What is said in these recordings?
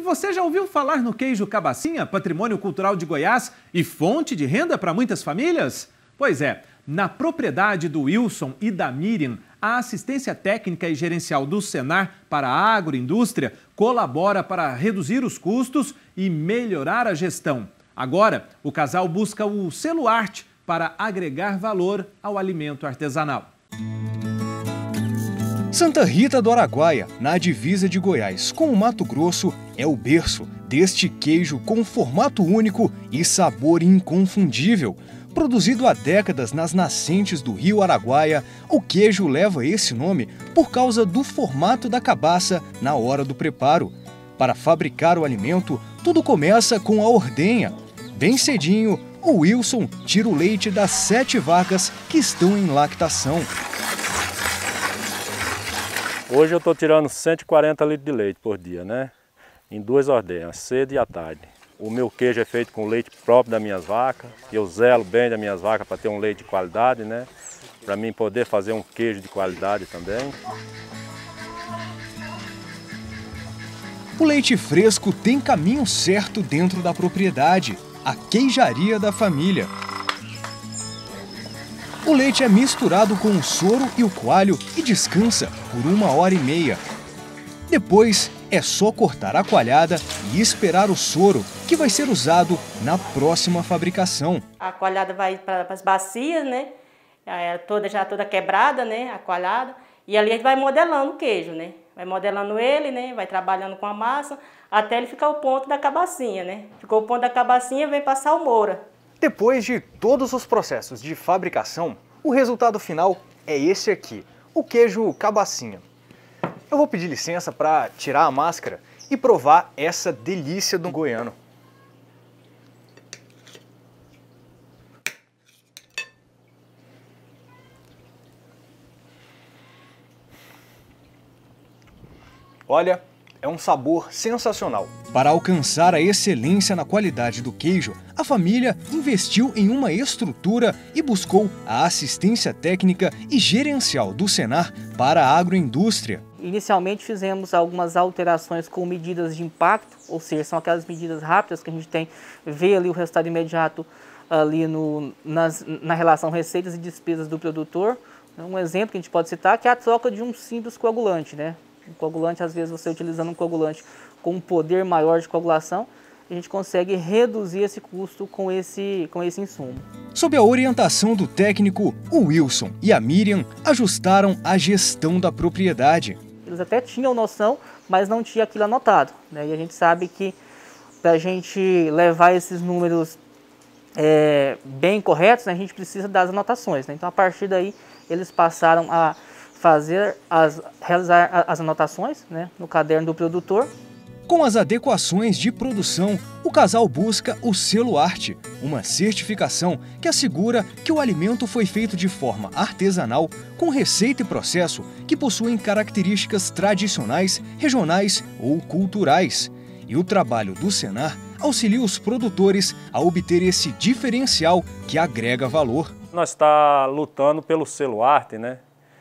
você já ouviu falar no queijo cabacinha, patrimônio cultural de Goiás e fonte de renda para muitas famílias? Pois é, na propriedade do Wilson e da Miriam, a assistência técnica e gerencial do Senar para a agroindústria colabora para reduzir os custos e melhorar a gestão. Agora, o casal busca o selo arte para agregar valor ao alimento artesanal. Santa Rita do Araguaia, na divisa de Goiás com o Mato Grosso, é o berço deste queijo com formato único e sabor inconfundível. Produzido há décadas nas nascentes do rio Araguaia, o queijo leva esse nome por causa do formato da cabaça na hora do preparo. Para fabricar o alimento, tudo começa com a ordenha. Bem cedinho, o Wilson tira o leite das 7 vacas que estão em lactação. Hoje eu estou tirando 140 litros de leite por dia, né? Em 2 ordenhas, cedo e à tarde. O meu queijo é feito com leite próprio das minhas vacas. Eu zelo bem das minhas vacas para ter um leite de qualidade, né? Para mim poder fazer um queijo de qualidade também. O leite fresco tem caminho certo dentro da propriedade, a queijaria da família. O leite é misturado com o soro e o coalho e descansa por 1h30. Depois é só cortar a coalhada e esperar o soro, que vai ser usado na próxima fabricação. A coalhada vai para as bacias, né? Já toda quebrada, né? A coalhada. E ali a gente vai modelando o queijo, né? Vai modelando ele, né? Vai trabalhando com a massa até ele ficar o ponto da cabacinha, né? Ficou o ponto da cabacinha, vem para a salmoura. Depois de todos os processos de fabricação, o resultado final é esse aqui, o queijo cabacinha. Eu vou pedir licença para tirar a máscara e provar essa delícia do goiano. Olha, é um sabor sensacional. Para alcançar a excelência na qualidade do queijo, a família investiu em uma estrutura e buscou a assistência técnica e gerencial do Senar para a agroindústria. Inicialmente fizemos algumas alterações com medidas de impacto, ou seja, são aquelas medidas rápidas que a gente tem, vê ali o resultado imediato ali na relação receitas e despesas do produtor. Um exemplo que a gente pode citar que é a troca de um simples coagulante, né? Um coagulante, às vezes você utilizando um coagulante com um poder maior de coagulação, a gente consegue reduzir esse custo com esse insumo. Sob a orientação do técnico, o Wilson e a Miriam ajustaram a gestão da propriedade. Eles até tinham noção, mas não tinha aquilo anotado, né? E a gente sabe que para a gente levar esses números bem corretos, né, a gente precisa das anotações, né? Então, a partir daí, eles passaram a realizar as anotações, né, no caderno do produtor. Com as adequações de produção, o casal busca o selo arte, uma certificação que assegura que o alimento foi feito de forma artesanal, com receita e processo que possuem características tradicionais, regionais ou culturais. E o trabalho do Senar auxilia os produtores a obter esse diferencial que agrega valor. Nós estamos lutando pelo selo arte, né?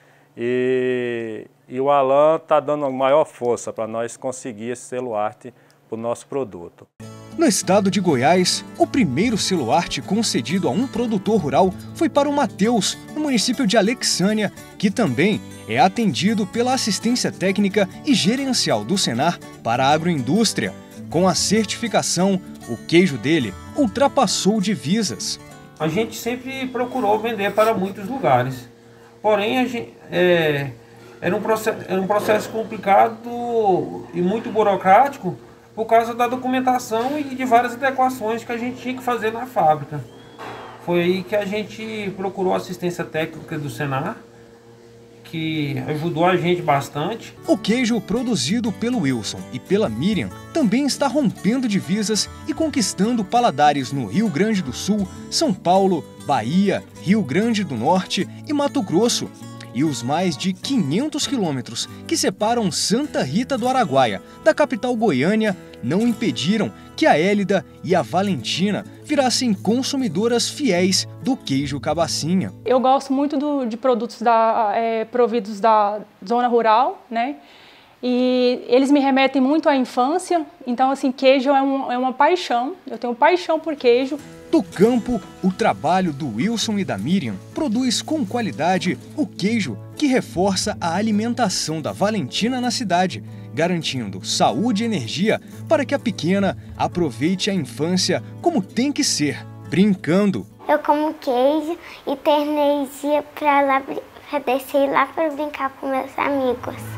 E o Alan está dando maior força para nós conseguir esse selo arte para o nosso produto. No estado de Goiás, o primeiro selo arte concedido a um produtor rural foi para o Mateus, no município de Alexânia, que também é atendido pela assistência técnica e gerencial do Senar para a agroindústria. Com a certificação, o queijo dele ultrapassou divisas. A gente sempre procurou vender para muitos lugares. Porém, era um processo complicado e muito burocrático por causa da documentação e de várias adequações que a gente tinha que fazer na fábrica. Foi aí que a gente procurou a assistência técnica do Senar, que ajudou a gente bastante. O queijo produzido pelo Wilson e pela Miriam também está rompendo divisas e conquistando paladares no Rio Grande do Sul, São Paulo, Bahia, Rio Grande do Norte e Mato Grosso. E os mais de 500 quilômetros que separam Santa Rita do Araguaia da capital Goiânia não impediram que a Hélida e a Valentina virassem consumidoras fiéis do queijo cabacinha. Eu gosto muito de produtos providos da zona rural, né? E eles me remetem muito à infância, então assim, queijo é uma paixão, eu tenho paixão por queijo. Do campo, o trabalho do Wilson e da Miriam produz com qualidade o queijo que reforça a alimentação da Valentina na cidade, garantindo saúde e energia para que a pequena aproveite a infância como tem que ser, brincando. Eu como queijo e tenho energia para descer lá para brincar com meus amigos.